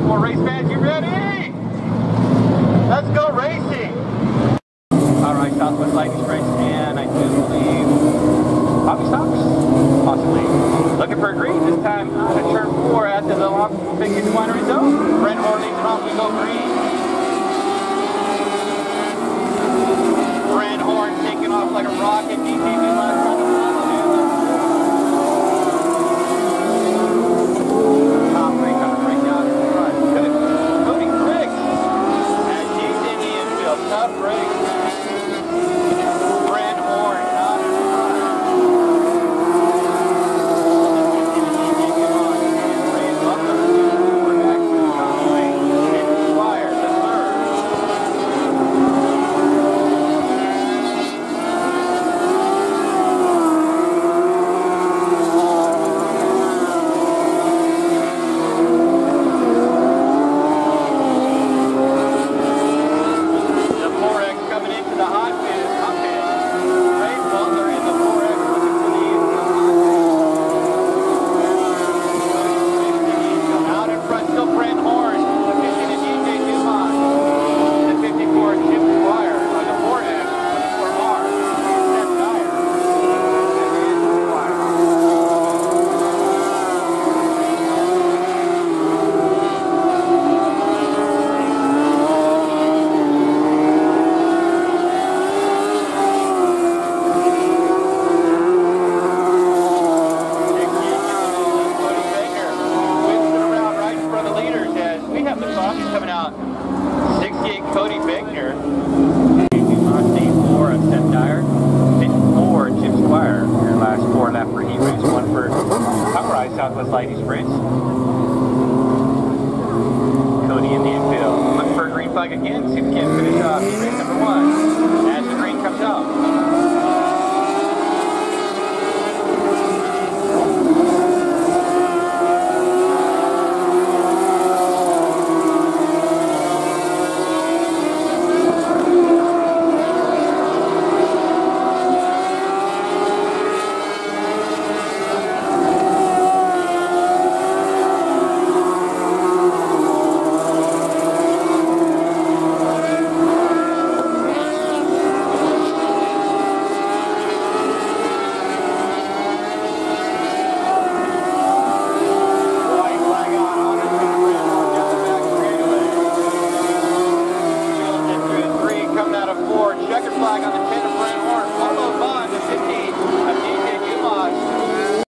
4 race fans, you ready? Let's go racing. All right, Southwest Lightning Sprints, and I do believe Poppy Stocks, possibly. Looking for a green this time out of turn 4 at the Las Vegas Winery Zone. Brent Horn leads it off, we go green. Brent Horn taking off like a rocket, DTV last on the front. Top 3 coming right down in the front. Good. Cody Briggs as he's in the infield. Tough race. Brent Horn out in front. Ray Butler, we're back to Conway. And Squire, the third. The 4X coming into the hot pit. Ray Butler in the 4X looking for the infield hot pit. Out in front, still Brent Horn. The 50 to DJ Dumont. The 54 Chip Squire on the 4X. 24R. Seth Dyer. And Squire. Cody Baker whips it around right in front of the leaders as we have the caution coming out. 68 Cody Baker. 84 of Seth Dyer. 54 Chip Squire. Your last 4 left for heat race. 1 for Powerized Southwest Lightning Sprints. Cody in the infield. Look for a green flag again. See if we can